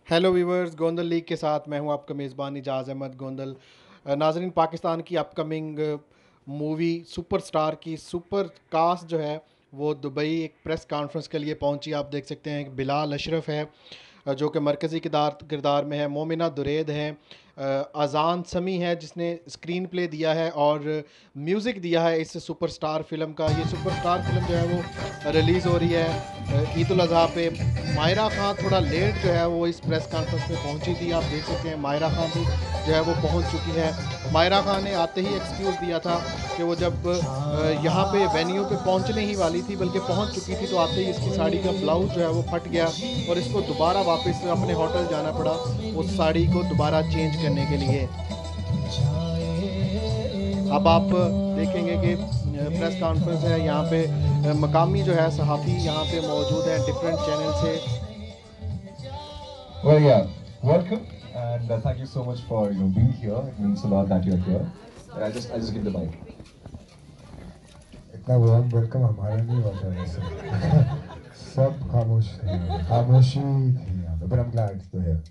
Hello viewers, Gondal league के साथ मैं हूं आपका मेज़बान इजाज़ अहमद गोंदल। नाज़रीन, पाकिस्तान की अपकमिंग मूवी सुपरस्टार की सुपर कास्ट जो है वो दुबई एक प्रेस कॉन्फ्रेंस के लिए पहुंची। आप देख सकते हैं कि बिलाल अशरफ है जो कि मरकज़ी किरदार किरदार में है। मोमिना दुरैद है। अजान समी है जिसने स्क्रीन प्ले दिया है और म्यूज़िक दिया है इस सुपरस्टार फिल्म का। ये सुपरस्टार फिल्म जो है वो रिलीज़ हो रही है ईद उल अज़हा पे। माहिरा खान थोड़ा लेट जो है वो इस प्रेस कॉन्फ्रेंस में पहुंची थी। आप देख सकते हैं माहिरा खान भी जो है वो पहुंच चुकी है। माहिरा खान ने आते ही एक्सक्यूज़ दिया था कि वो जब यहाँ पे वेन्यू पे पहुंचने ही वाली थी, बल्कि पहुंच चुकी थी, तो आते ही इसकी साड़ी का ब्लाउज जो है वो फट गया और इसको दोबारा वापस अपने होटल जाना पड़ा उस साड़ी को दोबारा चेंज करने के लिए। अब आप देखेंगे कि प्रेस कॉन्फ्रेंस है यहाँ पे। मकामी जो है सहाफ़ी यहाँ पे मौजूद हैं डिफरेंट चैनल से। Well, yeah, welcome and thank you so much for being here. It means a lot that you're here. And I just give the mic. इतना वार्म वेलकम हमारा नहीं होता वैसे सब खामोश थे खामोशी थी यहाँ पे but I'm glad to hear.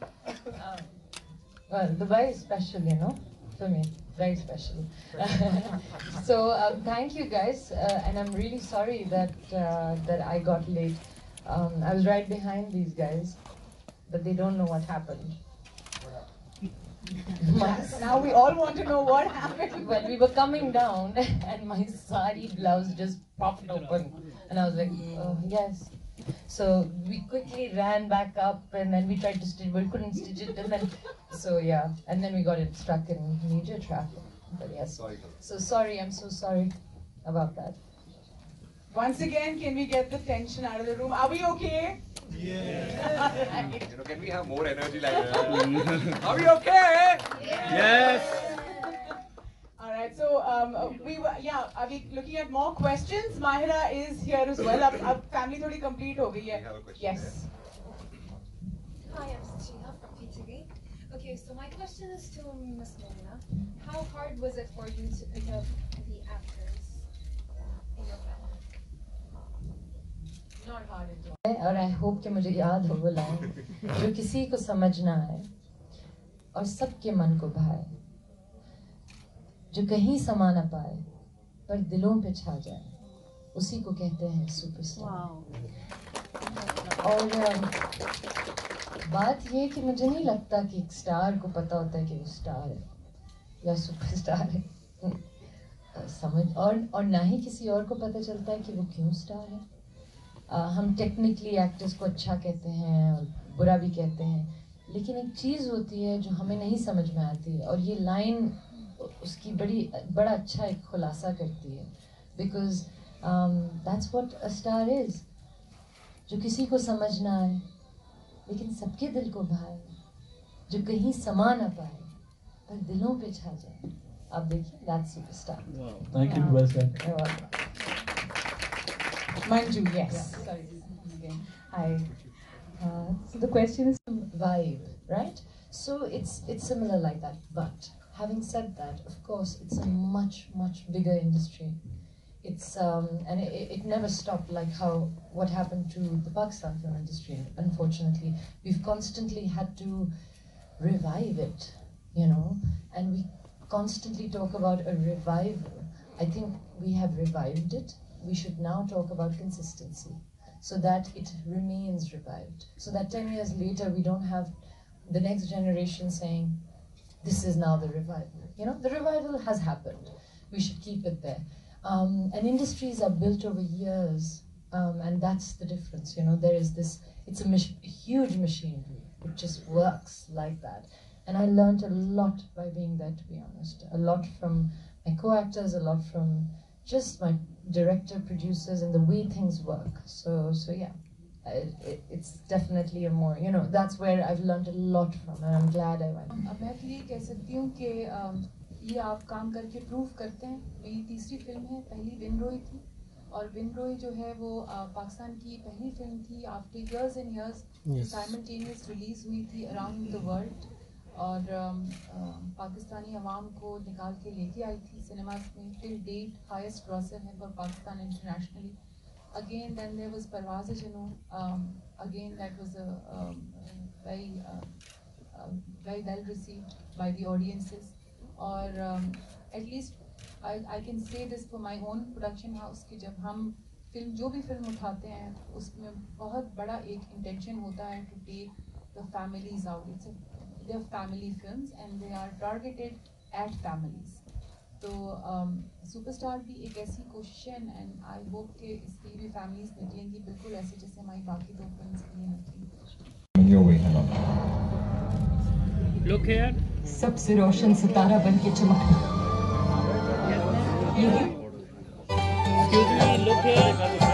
Well, Dubai is special, for me, very special. So thank you guys, and I'm really sorry that I got late. I was right behind these guys, but they don't know what happened. Now we all want to know what happened. Well, we were coming down, and my sari blouse just popped open, and I was like, oh, yes. So we quickly ran back up, and then we tried to stitch, but we couldn't stitch it, and then, so yeah, and then we got it stuck in major traffic. But yes, so sorry, I'm so sorry about that. Once again, can we get the tension out of the room? Are we okay? Yeah. Can we have more energy like that? Are we okay? Yes. All right. So are we looking at more questions? Mahira is here as well. Our family thodi complete ho gayi hai. We have a question. Yes. Hi, I'm Sheila from PTV. Okay, so my question is to Miss Momina. How hard was it for you to pick up the actors in your film? Not hard at all. और I hope कि मुझे याद हो वो line जो किसी को समझना है और सबके मन को भाए, जो कहीं समा न पाए पर दिलों पे छा जाए, उसी को कहते हैं सुपरस्टार। और बात ये कि मुझे नहीं लगता कि एक स्टार को पता होता है कि वो स्टार है या सुपरस्टार है। समझ और ना ही किसी और को पता चलता है कि वो क्यों स्टार है। हम टेक्निकली एक्टर्स को अच्छा कहते हैं और बुरा भी कहते हैं, लेकिन एक चीज़ होती है जो हमें नहीं समझ में आती है, और ये लाइन उसकी बड़ा अच्छा एक खुलासा करती है। Because that's what a star is, जो किसी को समझ ना आए लेकिन सबके दिल को भाए, जो कहीं समा ना पाए पर दिलों पे छा जाए। आप देखिए, that's superstar. Thank you, well Manju, yes. Yeah, sorry. Okay. Hi. So the question is vibe, right? So it's similar like that. But having said that, of course, it's a much bigger industry. It's and it never stopped, like what happened to the Pakistan film industry. Unfortunately, we've constantly had to revive it, and we constantly talk about a revival. I think we have revived it. We should now talk about consistency so that it remains revived. So that 10 years later, we don't have the next generation saying, this is now the revival. The revival has happened. We should keep it there. And industries are built over years, and that's the difference. There is this, it's a huge machinery. It just works like that. And I learned a lot by being there, to be honest. A lot from my co-actors, a lot from just my director, producers, and the way things work. So yeah, it's definitely a more, that's where I've learned a lot from, and I'm glad I went. अब मैं तो ये कह सकती हूँ कि ये आप काम करके प्रूव करते हैं। मेरी तीसरी फिल्म है, पहली विनरोई थी, और विनरोई जो है वो पाकिस्तान की पहली फिल्म थी after years and years simultaneous release हुई थी अराउंड द वर्ल्ड, और पाकिस्तानी अवाम को निकाल के लेके आई थी सिनेमास में। टिल डेट हाईएस्ट ग्रॉसर है for Pakistan internationally. Again then there was Parwaaz Junoon, again that was very well received by the audiences. और at least I can say this for my own production house कि जब हम जो भी film उठाते हैं उसमें बहुत बड़ा एक intention होता है to take the families out. They're family films and they are targeted at families. तो सुपरस्टार भी एक ऐसी कोशिश है and I hope कि इसके लिए भी families निकलेंगी बिल्कुल ऐसे जैसे हमारी बाकी 2 फिल्म्स के लिए निकली. In your way, Hannah. Look here. सबसे रोशन सितारा बन के चमकना. Excuse me, look here.